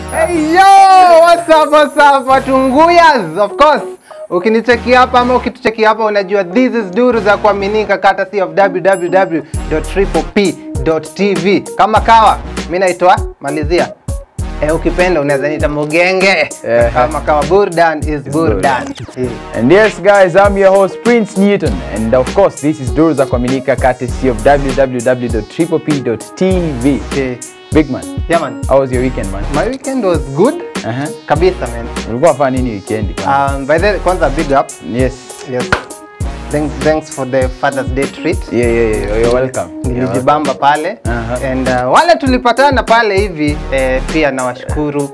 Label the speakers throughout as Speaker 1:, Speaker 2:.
Speaker 1: Hey yo, what's up Watunguyas? Of course, ukinicheki hapa ama ukitucheki hapa unajua this is duru za kuaminika courtesy of www.triple-p.tv. Kama kawa, mimi naitwa Malizia. Ukipenda unaweza nita Mugenge. Kama kawa, Burdan is Burdan.
Speaker 2: And yes guys, I'm your host Prince Newton, and of course this is duru za kuaminika courtesy of www.triple-p.tv. Big man.
Speaker 1: Yeah man.
Speaker 2: How was your weekend, man?
Speaker 1: My weekend was good. Kabisa man.
Speaker 2: Ulikuwa fanya nini weekend?
Speaker 1: By the way, kwanza big up.
Speaker 2: Yes.
Speaker 1: Thanks for the Father's Day treat.
Speaker 2: Yeah, you're welcome.
Speaker 1: Nilijibamba pale. And wale tulipatana pale hivi pia nawashukuru.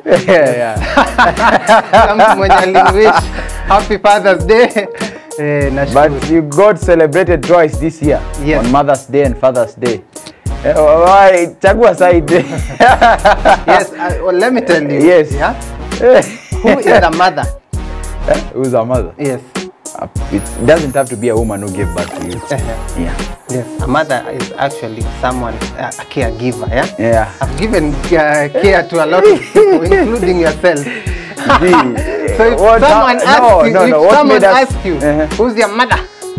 Speaker 1: Mtu mwenye aliniwish happy Father's Day.
Speaker 2: But you got celebrated twice this year.
Speaker 1: Yes.
Speaker 2: On Mother's Day and Father's Day. Why? Chagua side.
Speaker 1: Yes, well, let me tell you.
Speaker 2: Yes.
Speaker 1: Yeah? Who is a mother?
Speaker 2: Who's a mother?
Speaker 1: Yes.
Speaker 2: It doesn't have to be a woman who gave birth to you. Yeah.
Speaker 1: Yes. A mother is actually someone, a caregiver. Yeah.
Speaker 2: Yeah.
Speaker 1: I've given care to a lot of people, including yourself. So if someone asks you, who's your mother?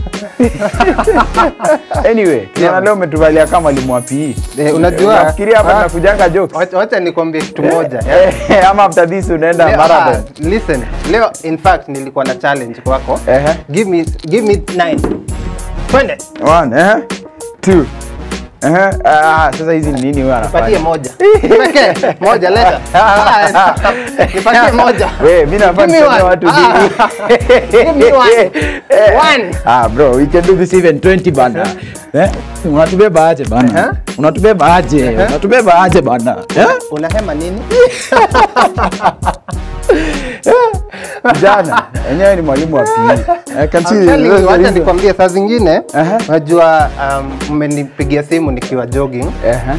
Speaker 2: Anyway, leo umetuvalia kama limwapi.
Speaker 1: Unajua
Speaker 2: nafikiria hapa tunakujanga jokes.
Speaker 1: Wacha nikwambie kitu moja.
Speaker 2: Ama after this unaenda marathon.
Speaker 1: Listen, leo in fact nilikuwa na challenge kwako. Give me 9. Twende.
Speaker 2: 1, 2. Sasa hizi ni nini wewe anafanya?
Speaker 1: Nipatie moja. Pekee moja leta. Nipatie moja.
Speaker 2: Wewe mimi nafanya watu hivi.
Speaker 1: Give me one.
Speaker 2: Bro, we can do this even 20 bana. Unatubeba aje bana? Unatubeba aje bana?
Speaker 1: Unahema nini?
Speaker 2: Jana, enyewe ni mwalimu wa PE. I can see.
Speaker 1: Wacha nikwambie saa zingine, unajua mmenipigia simu nikiwa jogging.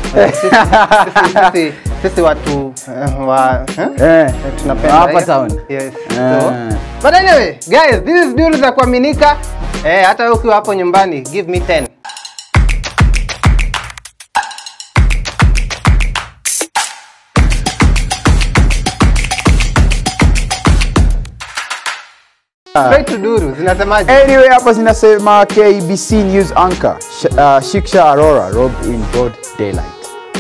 Speaker 1: Sisi watu tunapenda
Speaker 2: hapa town.
Speaker 1: Yes. So, but anyway, guys, this is duru za kuaminika. Hata ukiwa hapo nyumbani, give me 10. Straight to duru, zinasemaje?
Speaker 2: Anyway, hapa zinasema KBC News anchor Shiksha Arora robbed in broad daylight.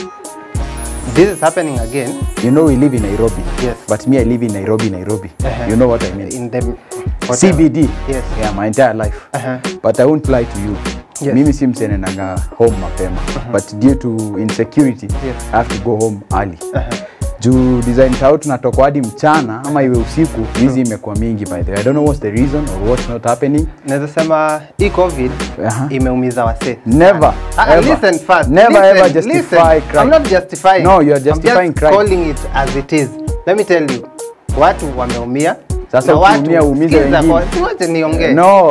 Speaker 1: This is happening again.
Speaker 2: You know we live in Nairobi.
Speaker 1: Yes.
Speaker 2: But me I live in Nairobi. You know what I mean?
Speaker 1: In the
Speaker 2: CBD.
Speaker 1: Yes.
Speaker 2: Yeah, my entire life. But I won't lie to you.
Speaker 1: Yes.
Speaker 2: Mimi si msene nanga home mapema. But due to insecurity, I have to go home early. Juu design tao tunatoka hadi mchana ama iwe usiku, hizi imekuwa mingi by the way. I don't know what's the reason or what's not happening.
Speaker 1: Naweza sema hii COVID imeumiza wase.
Speaker 2: Never.
Speaker 1: Listen first.
Speaker 2: Never ever justify crime.
Speaker 1: I'm not justifying.
Speaker 2: No, you're justifying crime.
Speaker 1: I'm just calling it as it is. Let me tell you. Watu wameumia.
Speaker 2: Sasa ukiumia uumize wengine.
Speaker 1: Wacha niongee.
Speaker 2: No.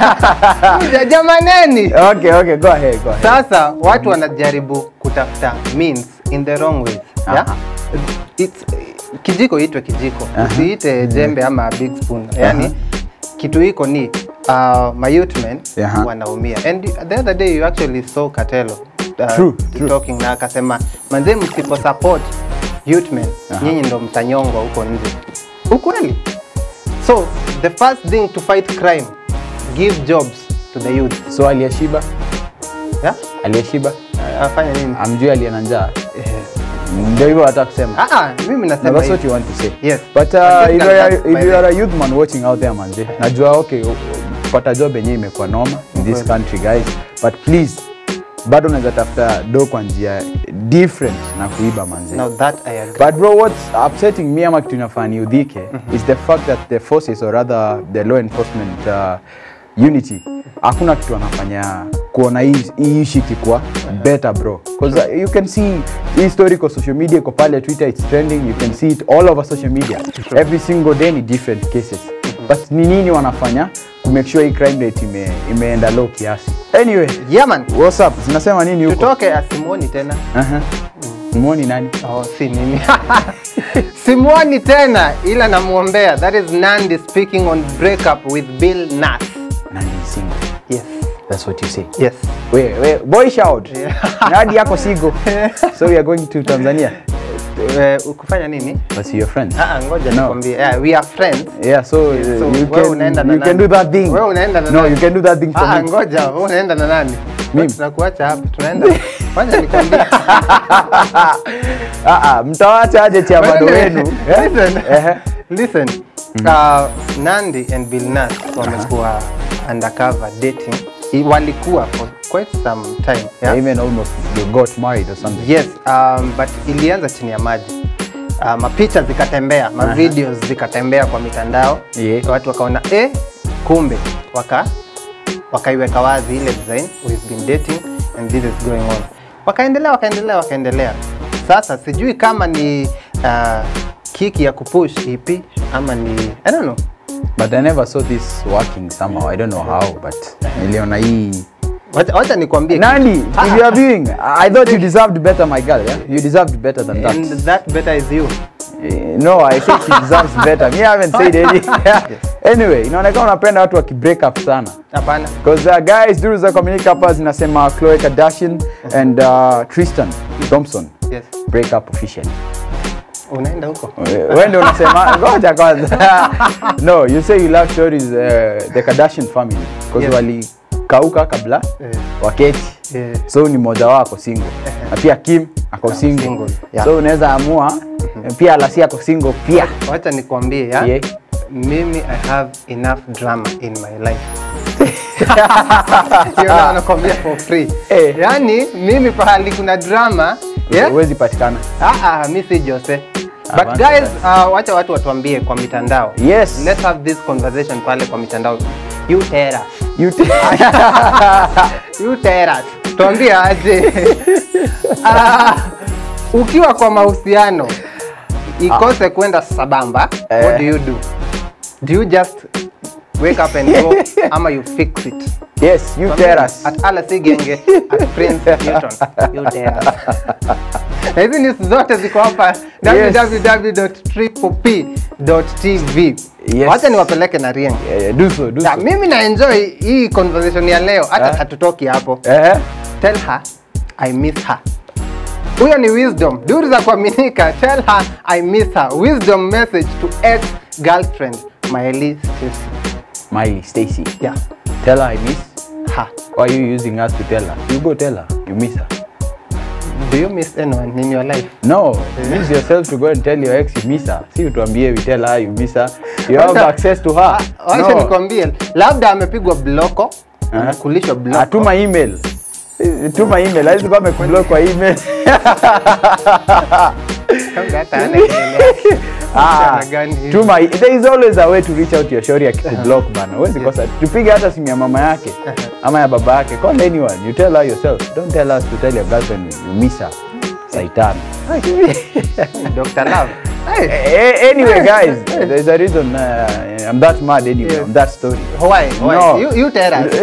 Speaker 1: Jamaneni.
Speaker 2: Okay, go ahead.
Speaker 1: Sasa watu wanajaribu kutafuta means in the wrong ways. Yeah? It's kijiko itwe kijiko. Usiite jembe ama big spoon. Yani kitu hiko ni my youth men wanaumia. And the other day you actually saw Katelo
Speaker 2: true.
Speaker 1: talking na akasema manze msipo support youth men nyinyi ndo mtanyongwa huko nje. Ukweli. So the first thing to fight crime, give jobs to the youth.
Speaker 2: So Aliashiba?
Speaker 1: Yeah?
Speaker 2: Aliashiba?
Speaker 1: Afanya nini?
Speaker 2: Amjui aliana njaa. Ndio hivyo hata kusema.
Speaker 1: Mimi nasema
Speaker 2: that's what you want to say.
Speaker 1: Yes.
Speaker 2: But if you are a youth man watching out there manze, najua okay kupata job yenyewe imekuwa noma in this country guys, but please bado unaweza tafuta do kwa njia different na kuiba manze.
Speaker 1: Now that I agree.
Speaker 2: But bro, what's upsetting me ama kitu inafanya udhike is the fact that the forces or rather the law enforcement unity hakuna kitu wanafanya kuona hii shit kwa better bro, because you can see historical social media ko pale Twitter, it's trending, you can see it all over social media. Every single day ni different cases. But ni nini wanafanya to make sure hii crime rate imeenda low kiasi? Anyway,
Speaker 1: yeah man,
Speaker 2: what's up? Zinasema nini huko?
Speaker 1: Tutoke Simoni tena.
Speaker 2: Simoni nani?
Speaker 1: Si mimi. Simoni tena ila namuombea. That is Nandi speaking on breakup with Bill Nass.
Speaker 2: Nandi single.
Speaker 1: Yes.
Speaker 2: That's what you say?
Speaker 1: Yes.
Speaker 2: Boy shout. Nadi yako sigo. So we are going to Tanzania.
Speaker 1: Kufanya nini?
Speaker 2: Was your friend?
Speaker 1: Ngoja nikwambie. Yeah, we are friends.
Speaker 2: Yeah, so you can do that thing.
Speaker 1: Wewe unaenda na
Speaker 2: No,
Speaker 1: nani?
Speaker 2: you can do that thing for me.
Speaker 1: Ngoja, wewe unaenda na nani?
Speaker 2: Mimi.
Speaker 1: Tunakuacha hapa, tunaenda. Kwanza nikwambie.
Speaker 2: Mtawacha aje chamado wenu.
Speaker 1: Listen. Nandi and Billnass wamekuwa undercover dating. Walikuwa for quite some time. Yeah?
Speaker 2: Even almost you got married or something.
Speaker 1: Yes, but ilianza chini ya maji. Mapicha zikatembea, videos zikatembea kwa mitandao.
Speaker 2: Yeah.
Speaker 1: Watu wakaona kumbe wakaiweka wazi ile design, we've been dating and this is going on. Wakaendelea. Sasa sijui kama ni kiki ya kupush EP ama ni I don't know.
Speaker 2: But I never saw this working somehow. I don't know how, but niliona hii.
Speaker 1: Wacha nikwambie.
Speaker 2: Nandi, if you are viewing, I thought you deserved better, my girl. Yeah, you deserved better than that.
Speaker 1: And that better is you.
Speaker 2: No, I think she deserves better. Me, I haven't said anything. Anyway, inaonekana unapenda watu waki break up sana.
Speaker 1: Hapana.
Speaker 2: Because guys, duru za community hapa zinasema Khloe Kardashian and Tristan Thompson.
Speaker 1: Yes.
Speaker 2: Break up officially.
Speaker 1: Unaenda huko?
Speaker 2: Wewe ndio unasema ngoja kwanza. No, you say you love stories the Kardashian family because
Speaker 1: Yes.
Speaker 2: walikauka kabla waketi. So ni mmoja wako single. Na pia Kim ako single.
Speaker 1: Yeah.
Speaker 2: So unaweza amua pia Lassie ako single pia.
Speaker 1: Wacha nikwambie ya.
Speaker 2: Yeah.
Speaker 1: Mimi I have enough drama in my life. Yona nakwambia for free. Yani mimi pahali kuna drama,
Speaker 2: Huwezi patikana.
Speaker 1: Mimi si Jose. But guys, wacha watu watuambie kwa mitandao.
Speaker 2: Yes.
Speaker 1: Let's have this conversation pale kwa mitandao. You tell us. You tell us. Tuambie aje. Ukiwa kwa mahusiano ikose kwenda sabamba, what do you do? Do you just wake up and go ama you fix it?
Speaker 2: Yes, you tell us.
Speaker 1: At Lassie Genge, at Prince Newton. You tell us. Na hizi news zote ziko hapa www.triplep.tv.
Speaker 2: Yes.
Speaker 1: Wacha niwapeleke na Rieng.
Speaker 2: Do so.
Speaker 1: Mimi na enjoy hii conversation ya leo, hata hatutoki hapo. Tell her I miss her. Huyo ni Wisdom. Duru za kuaminika. Tell her I miss her. Wisdom message to ex-girlfriend Miley Stacy. Yeah.
Speaker 2: Tell her I miss
Speaker 1: her.
Speaker 2: Why are you using us to tell her? You go tell her. You miss her.
Speaker 1: Do you miss anyone in your life?
Speaker 2: No. Use yourself to go and tell your ex you miss her. See utuambie we tell her you miss her. You have access to her.
Speaker 1: Wacha nikwambie. Labda amepigwa bloko. Kulishwa bloko.
Speaker 2: Atuma email. Tuma email. Haizi kwa amekublock kwa email. There is always a way to reach out to your shorty akikublock bana. Huwezi kosa. Tupige hata simu ya mama yake ama ya baba yake. Call anyone. You tell her yourself. Don't tell us to tell your girlfriend you miss her. Saitan.
Speaker 1: Dr. Love.
Speaker 2: Anyway, guys, there's a reason I'm that mad anyway. I'm that story.
Speaker 1: Why?
Speaker 2: No.
Speaker 1: You tell us.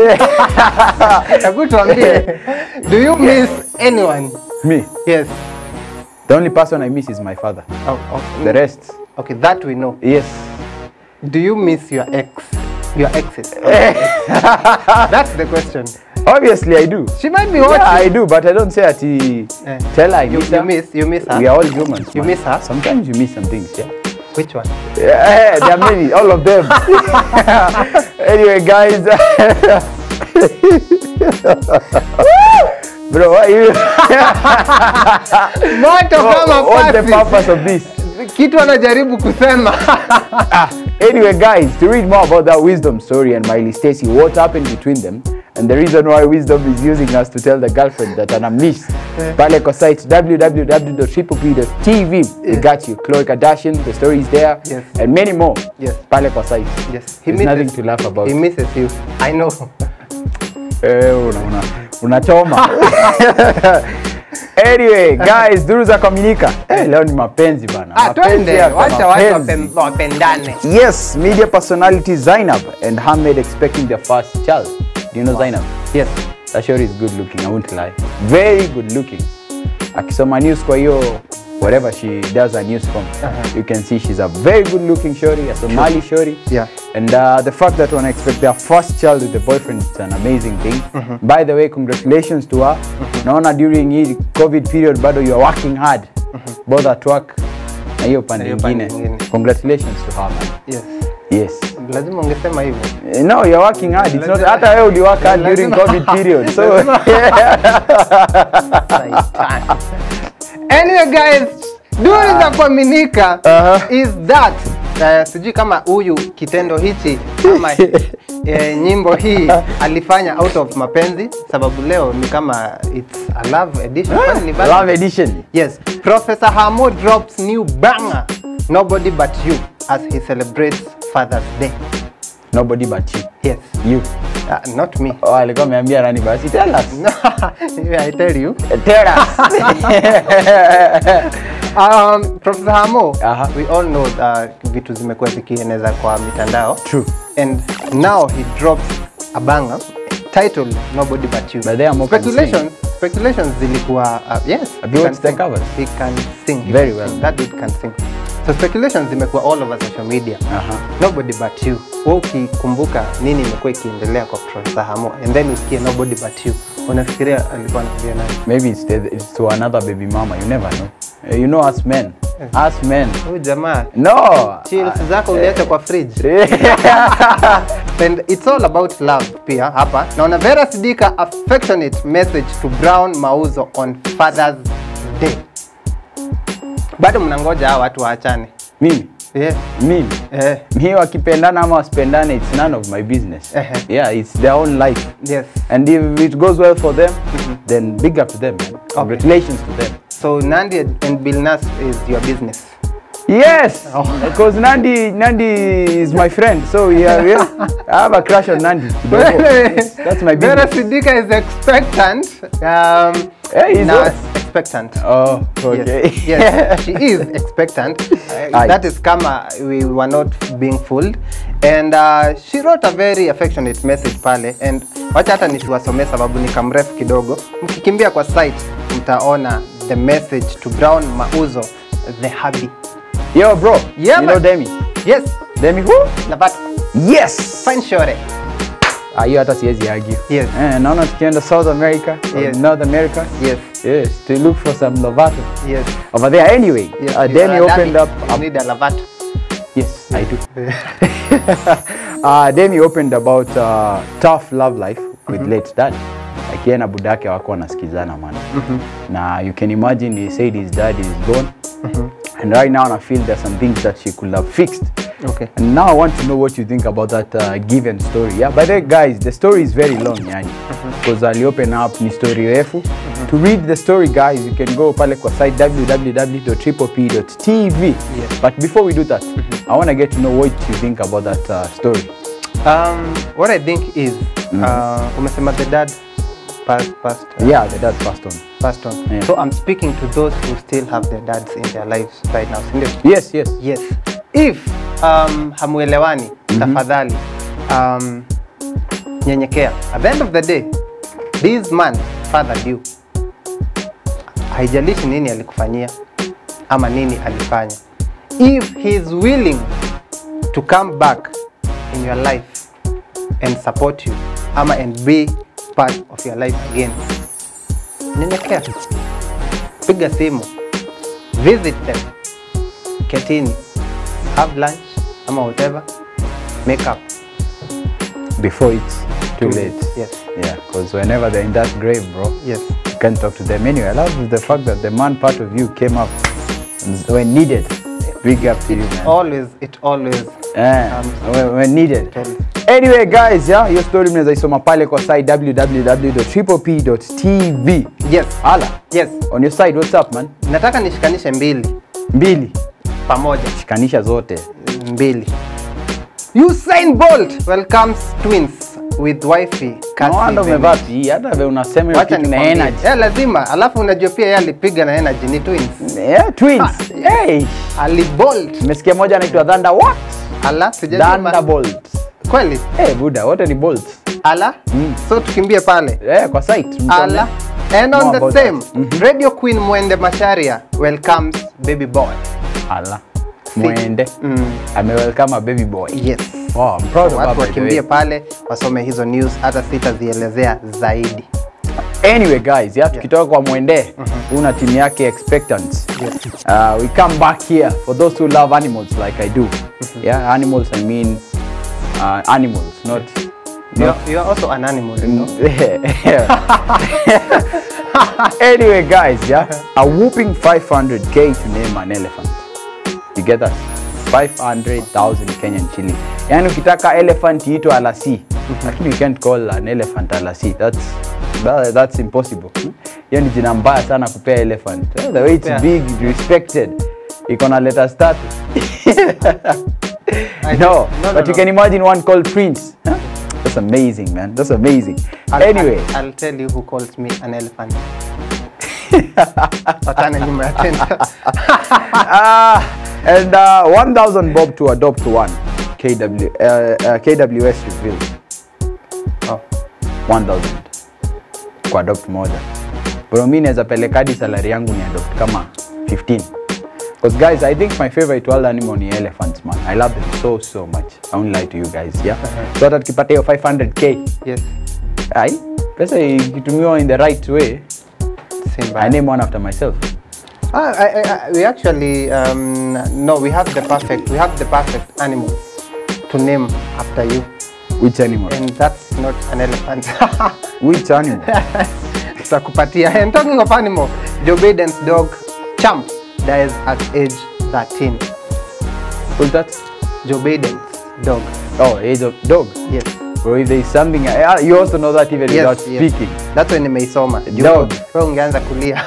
Speaker 1: Do you miss anyone?
Speaker 2: Me?
Speaker 1: Yes.
Speaker 2: The only person I miss is my father.
Speaker 1: Okay.
Speaker 2: The rest?
Speaker 1: Okay, that we know.
Speaker 2: Yes.
Speaker 1: Do you miss your ex? Your exes? That's the question.
Speaker 2: Obviously, I do.
Speaker 1: She might be watching.
Speaker 2: Yeah, I do, but I don't say that tell her I miss her.
Speaker 1: You miss her?
Speaker 2: We are all humans.
Speaker 1: You miss her?
Speaker 2: Sometimes you miss some things, yeah.
Speaker 1: Which one?
Speaker 2: Yeah, there are many, all of them. Anyway, guys. Bro, what are you? What's the purpose of this?
Speaker 1: Kitu anajaribu kusema.
Speaker 2: Anyway, guys, to read more about that Wisdom story and Miley Stacy, what happened between them, and the reason why Wisdom is using us to tell the girlfriend that an miss, pale kwa site www.triplep.tv. We got you. Khloe Kardashian, the story is there, and many more.
Speaker 1: Yes.
Speaker 2: Pale kwa site.
Speaker 1: Yes.
Speaker 2: There's nothing to laugh about.
Speaker 1: He misses you. I know.
Speaker 2: Unachoma. Anyway, guys, duru za kuaminika. Leo ni mapenzi bana.
Speaker 1: Twende, wacha wapendane.
Speaker 2: Yes, media personality Zainab and Hamed expecting their first child. Do you know Zainab?
Speaker 1: Yes.
Speaker 2: That sure is good looking, I won't lie. Very good looking. Akisoma news kwa hiyo, whatever she does her news from, you can see she's a very good looking shorty, a Somali shorty.
Speaker 1: Yeah.
Speaker 2: And the fact that one expect their first child with the boyfriend, it's an amazing thing. By the way, congratulations to her. Naona during the COVID period, bado you are working hard. both at work na hiyo pande
Speaker 1: hiyo pande
Speaker 2: nyingine.
Speaker 1: nyingine.
Speaker 2: Congratulations to her, man.
Speaker 1: Yes.
Speaker 2: Yes.
Speaker 1: Lazima ungesema hivyo.
Speaker 2: No, you're working hard. It's not hata wewe uliwork hard during COVID period. So
Speaker 1: anyway guys, duri za kuaminika is that sijui kama huyu kitendo hichi ama nyimbo hii alifanya out of mapenzi, sababu leo ni kama it's a love edition.
Speaker 2: love edition.
Speaker 1: Yes, Professor Hamo drops new banger, Nobody But You, as he celebrates Father's Day.
Speaker 2: Nobody but you.
Speaker 1: Yes.
Speaker 2: You.
Speaker 1: Not me.
Speaker 2: Oh, alikuwa ameambia nani basi? Tell us.
Speaker 1: I tell you.
Speaker 2: Tell us.
Speaker 1: Professor Hamo, we all know vitu zimekuwa zikieneza kwa mitandao.
Speaker 2: True.
Speaker 1: And now he drops a banger titled Nobody But You.
Speaker 2: But they are
Speaker 1: Speculations zilikuwa yes.
Speaker 2: Have you watched the covers?
Speaker 1: He can sing.
Speaker 2: Very well.
Speaker 1: That dude can sing. So speculations zimekuwa all over social media. Nobody But You. Wewe ukikumbuka nini imekuwa ikiendelea kwa Professor Hamo and then usikie Nobody But You, unafikiria alikuwa anakuambia nani?
Speaker 2: Maybe it's to another baby mama. You never know. You know us men. Us men.
Speaker 1: Huyu jamaa.
Speaker 2: No.
Speaker 1: Chills zako uliacha kwa fridge. And it's all about love pia hapa. Naona Vera Sidika affectionate message to Brown Mauzo on Father's Day. Bado mnangoja hao watu waachane.
Speaker 2: Mimi?
Speaker 1: Yeah.
Speaker 2: Mimi? Mimi wakipendana ama wasipendane, it's none of my business. Yeah, it's their own life.
Speaker 1: Yes.
Speaker 2: And if it goes well for them, then big up to them, man. Congratulations to them.
Speaker 1: So Nandi and Billnass is your business?
Speaker 2: Yes, because Nandi is my friend, so yeah, I have a crush on Nandi. Yes, that's my business.
Speaker 1: Vera Sidika is expectant.
Speaker 2: He's
Speaker 1: not expectant.
Speaker 2: Oh, okay.
Speaker 1: Yes, she is expectant. That is kama we were not being fooled. And she wrote a very affectionate message pale. And wacha hata nisiwasomee sababu ni kamrefu kidogo. Mkikimbia kwa site, mtaona the message to Brown Mauzo, the hubby.
Speaker 2: Yo, bro.
Speaker 1: Yeah,
Speaker 2: you know Demi?
Speaker 1: Yes.
Speaker 2: Demi who?
Speaker 1: Lovato.
Speaker 2: Yes.
Speaker 1: Fine shore.
Speaker 2: Hiyo hata siwezi argue.
Speaker 1: Yes.
Speaker 2: Naona tukienda South America,
Speaker 1: yes.
Speaker 2: North America.
Speaker 1: Yes.
Speaker 2: Yes, to look for some Lovato.
Speaker 1: Yes.
Speaker 2: Over there. Anyway,
Speaker 1: yes.
Speaker 2: Demi opened up.
Speaker 1: You need a Lovato.
Speaker 2: Yes, I do. Demi opened about tough love life with late dad. Like na budake wako wanasikizana man. Na you can imagine he said his dad is gone. And right now I feel there's some things that she could have fixed.
Speaker 1: Okay.
Speaker 2: And now I want to know what you think about that given story. Yeah, but then guys, the story is very long, yani. Because I'll open up ni story refu. To read the story, guys, you can go pale kwa site www.triplep.tv.
Speaker 1: Yes.
Speaker 2: But before we do that, I want to get to know what you think about that story.
Speaker 1: What I think is, umesema the dad passed.
Speaker 2: Yeah, the dad passed on.
Speaker 1: Passed on.
Speaker 2: Yeah.
Speaker 1: So I'm speaking to those who still have their dads in their lives right now.
Speaker 2: Yes, yes.
Speaker 1: Yes. If hamuelewani, tafadhali nyenyekea. At the end of the day, this man fathered you. Haijalishi nini alikufanyia ama nini alifanya. If he is willing to come back in your life and support you ama and be part of your life again, nyenyekea. Piga simu. Visit them. Ketini. Have lunch ama whatever. Make up.
Speaker 2: Before it's too late.
Speaker 1: Yes.
Speaker 2: Yeah, because whenever they're in that grave, bro,
Speaker 1: Yes.
Speaker 2: you can't talk to them. Anyway, I love the fact that the man part of you came up when needed. Big up to you, man.
Speaker 1: It always
Speaker 2: when needed. Anyway, guys, yeah, your story mnaweza isoma pale kwa site www.triplep.tv.
Speaker 1: Yes.
Speaker 2: Ala.
Speaker 1: Yes.
Speaker 2: On your side, what's up, man?
Speaker 1: Nataka nishikanishe mbili
Speaker 2: pamoja. Shikanisha zote.
Speaker 1: Mbili. Usain Bolt welcomes twins with wifey Cassie.
Speaker 2: No, umevati. Hata wewe unasema hiyo kitu na energy.
Speaker 1: Lazima. Alafu unajua pia yeye alipiga na energy ni twins.
Speaker 2: Yeah, twins. Hey.
Speaker 1: Ali Bolt.
Speaker 2: Nimesikia moja anaitwa Thunder what?
Speaker 1: Ala, sijajua.
Speaker 2: Thunderbolt.
Speaker 1: Kweli?
Speaker 2: Buda, what are the bolts?
Speaker 1: Ala? So tukimbie pale.
Speaker 2: Kwa site.
Speaker 1: Ala. And on the same, Radio Queen Mwende Macharia welcomes baby boy.
Speaker 2: Ala. Mwende. Welcome a baby boy.
Speaker 1: Yes.
Speaker 2: Wow, I'm proud of that.
Speaker 1: Watu wakimbie pale, wasome hizo news, hata sitazielezea zaidi.
Speaker 2: Anyway guys, tukitoka kwa Mwende, una timu yake expectant. We come back here for those who love animals like I do. Yeah, animals, I mean animals, not...
Speaker 1: You're also an animal, you know?
Speaker 2: Anyway, guys, yeah, a whooping 500k to name an elephant. You get that? 500,000 Kenyan shilling. Yani ukitaka elephant iitwe Alasi, lakini you can't call an elephant Alasi. That's impossible. Hiyo ni jina mbaya sana kupea elephant. The way it's big, respected, iko na letter status. No, but you can imagine one called Prince. That's amazing, man. That's amazing. Anyway,
Speaker 1: I'll tell you who calls me an elephant.
Speaker 2: And 1,000 bob to adopt one. KWS revealed.
Speaker 1: Oh.
Speaker 2: 1,000 kwa adopt moja. Bro, mimi naweza pelekadi salary yangu ni adopt kama 15. Because guys, I think my favorite wild animal ni elephants, man. I love them so much. I won't lie to you guys, yeah. So that kipata hiyo 500k.
Speaker 1: Yes.
Speaker 2: Ai, pesa ikitumiwa in the right way.
Speaker 1: Simba.
Speaker 2: I name one after myself.
Speaker 1: We actually we have the perfect animal to name after you.
Speaker 2: Which animal?
Speaker 1: And that's not an elephant.
Speaker 2: Which animal?
Speaker 1: Tutakupatia. And talking of animal, Joe Biden's dog Champ dies at age 13.
Speaker 2: Who's that?
Speaker 1: Joe Biden's dog.
Speaker 2: Oh, age of dog.
Speaker 1: Yes.
Speaker 2: Bro, if there is something, you also know that even without speaking.
Speaker 1: That's when nimeisoma.
Speaker 2: Dog.
Speaker 1: Wewe ungeanza kulia.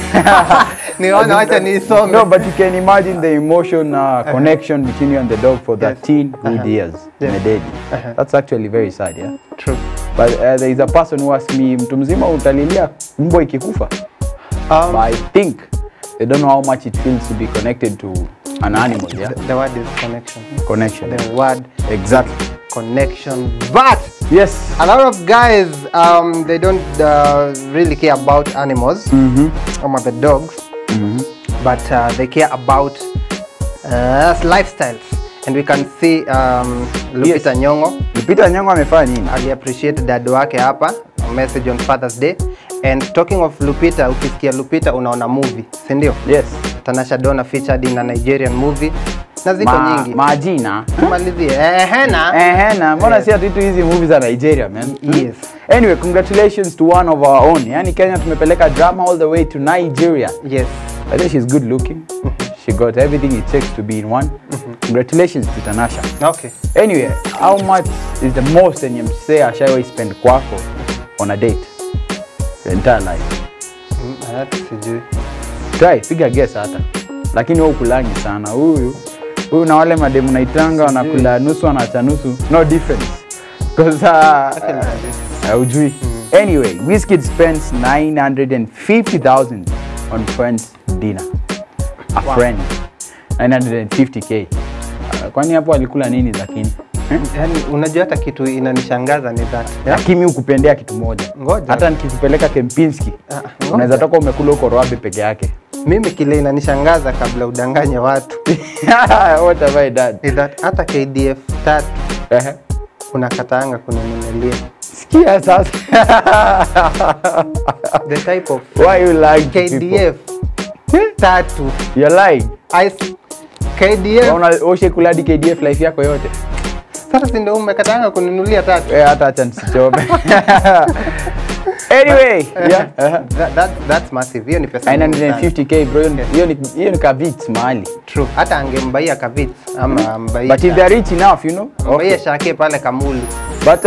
Speaker 1: Niona acha niisome.
Speaker 2: No, but you can imagine the emotion connection between you and the dog for 13 good years in a day. That's actually very sad, yeah.
Speaker 1: True.
Speaker 2: But there is a person who asked me, mtu mzima utalilia mbwa ikikufa? But I think they don't know how much it feels to be connected to an animal, yeah.
Speaker 1: The word is connection.
Speaker 2: Connection.
Speaker 1: The word
Speaker 2: exactly.
Speaker 1: Connection. But
Speaker 2: yes,
Speaker 1: a lot of guys they don't really care about animals, the dogs, but they care about lifestyles. And we can see Lupita Nyong'o.
Speaker 2: Lupita Nyong'o amefanya nini?
Speaker 1: Ali appreciate dad wake hapa, a message on Father's Day. And talking of Lupita, ukisikia Lupita unaona movie, si ndio?
Speaker 2: Yes.
Speaker 1: Tanasha Donna featured in a Nigerian movie. Na ziko nyingi.
Speaker 2: Majina.
Speaker 1: Tumalizie.
Speaker 2: Mbona si atitu hizi movies za Nigeria, man?
Speaker 1: Yes.
Speaker 2: Anyway, congratulations to one of our own. Yani Kenya tumepeleka drama all the way to Nigeria.
Speaker 1: Yes.
Speaker 2: I think she's good looking. She got everything it takes to be in one. Congratulations to Tanasha.
Speaker 1: Okay.
Speaker 2: Anyway, how much is the most and you say Ashayo spend kwako on a date? The entire life.
Speaker 1: Sijui.
Speaker 2: Try, piga guess hata. Lakini wewe ukulangi sana. Huyu na wale mademu naitanga wanakula nusu anaacha nusu. No difference. Because ujui. Anyway, Wizkid spends 950,000 on friend's dinner. A friend. 950k. Kwani hapo alikula nini lakini?
Speaker 1: Yani unajua hata kitu inanishangaza ni that.
Speaker 2: Lakini ukupendea kitu moja.
Speaker 1: Ngoja.
Speaker 2: Hata nikikupeleka Kempinski, unaweza toka umekula huko Roabe peke yake.
Speaker 1: Mimi kile inanishangaza kabla udanganye watu.
Speaker 2: What have I done?
Speaker 1: Is that hata KDF 3 unakataanga kuninunulia.
Speaker 2: Sikia sasa.
Speaker 1: The type of
Speaker 2: why you like
Speaker 1: KDF 3.
Speaker 2: You're lying.
Speaker 1: KDF.
Speaker 2: Oshe kuladi KDF life yako yote.
Speaker 1: Sasa si ndio umekataanga kuninunulia 3.
Speaker 2: Hata acha nisichome. Anyway,
Speaker 1: that's massive. Hiyo ni pesa
Speaker 2: 950k bro. Hiyo ni kavits mahali.
Speaker 1: True. Hata angembaia kavits ama mbaia.
Speaker 2: But if they are rich enough, you know.
Speaker 1: Mbaia shake pale Kamulu.
Speaker 2: But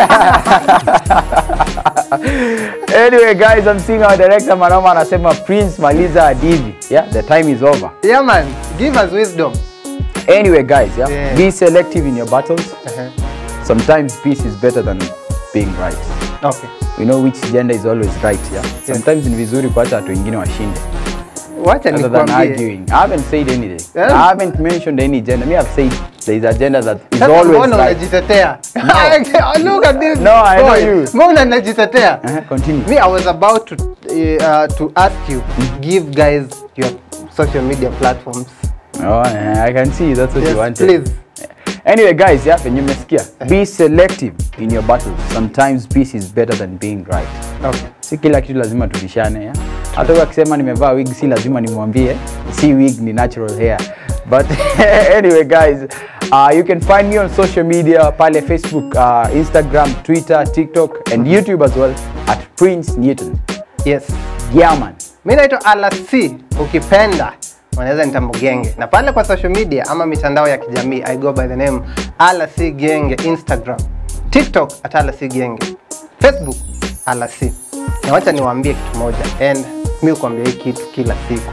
Speaker 2: anyway guys, I'm seeing our director Manoma anasema Prince maliza hadithi. Yeah, the time is over.
Speaker 1: Yeah man, give us wisdom.
Speaker 2: Anyway guys, be selective in your battles. Sometimes peace is better than being right.
Speaker 1: Okay.
Speaker 2: We know which gender is always right, yeah. Sometimes ni vizuri kuacha watu wengine washinde.
Speaker 1: Wacha nikwambie.
Speaker 2: I haven't said anything. I haven't mentioned any gender. Me have said there is a gender that is always right.
Speaker 1: Unajitetea. Look at this.
Speaker 2: No, I know you.
Speaker 1: Mbona unajitetea?
Speaker 2: Continue.
Speaker 1: Me, I was about to ask you, give guys your social media platforms.
Speaker 2: Oh, I can see that's what you wanted.
Speaker 1: Please.
Speaker 2: Anyway guys, venye mmesikia, be selective in your battles. Sometimes peace is better than being right.
Speaker 1: Okay.
Speaker 2: Si kila kitu lazima tubishane, yeah. Hata wakisema nimevaa wig si lazima nimwambie si wig ni natural hair. But anyway guys, you can find me on social media pale Facebook, Instagram, Twitter, TikTok and YouTube as well at Prince Newton.
Speaker 1: Yes.
Speaker 2: Yeah man.
Speaker 1: Mimi naitwa Alasi, ukipenda unaweza nita Mugenge. Na pale kwa social media ama mitandao ya kijamii I go by the name Alasi Genge. Instagram, TikTok @AlasiGenge, Facebook Alasi. Na wacha niwaambie kitu moja, and mimi ukwambia hiki kitu kila siku.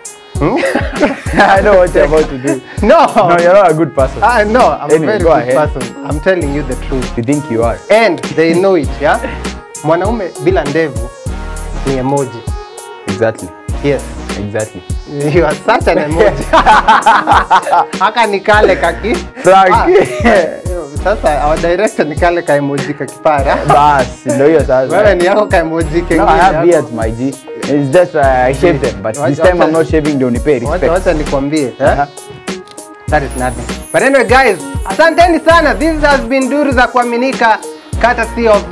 Speaker 2: I know what you're about to do.
Speaker 1: No,
Speaker 2: you're not a good person.
Speaker 1: No, I'm
Speaker 2: Anyway,
Speaker 1: a very
Speaker 2: go
Speaker 1: good
Speaker 2: ahead.
Speaker 1: person. I'm telling you the truth.
Speaker 2: You think you are?
Speaker 1: And they know it, yeah? Mwanaume bila ndevu ni emoji.
Speaker 2: Exactly.
Speaker 1: Yes.
Speaker 2: Exactly.
Speaker 1: You are such an emoji. Haka nikale kaki.
Speaker 2: Frank.
Speaker 1: Sasa our director nikale ka emoji kakipara.
Speaker 2: Bas, ndio hiyo sasa.
Speaker 1: Wewe ni yako ka emoji kingine.
Speaker 2: No, I have beards, my G. It's just I shave them, but this time I'm not shaving, don't pay respect.
Speaker 1: Wacha nikwambie, that is nothing. But anyway guys, asanteni sana. This has been Duru za Kuaminika, courtesy of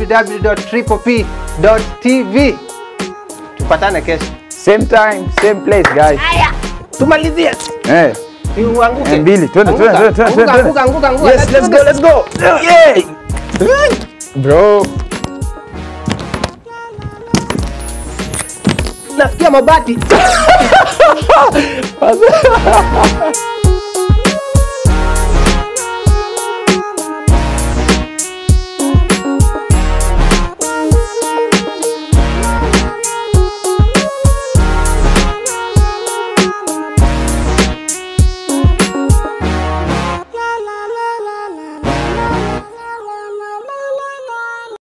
Speaker 1: www.triplep.tv. Tupatane kesho.
Speaker 2: Same time, same place, guys.
Speaker 1: Aya, tumalizie. Uanguke.
Speaker 2: Mbili, twende.
Speaker 1: Anguka.
Speaker 2: Yes, let's go. Yay! Bro.
Speaker 1: Nasikia mabati.